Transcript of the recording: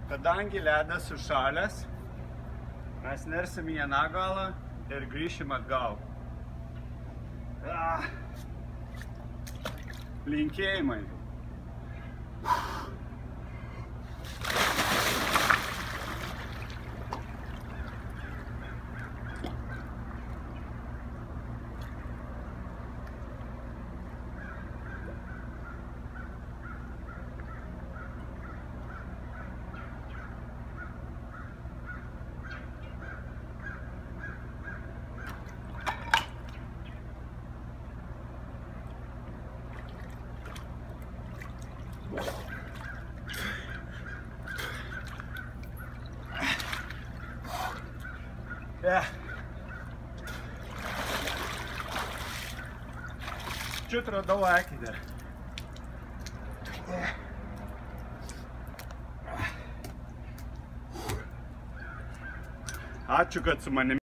Kadangi ledas sušalęs, mes nersim į aną galą ir grįšim atgal. Linkėjimai. Čiut radau akį dar. Ačiū, kad su manimi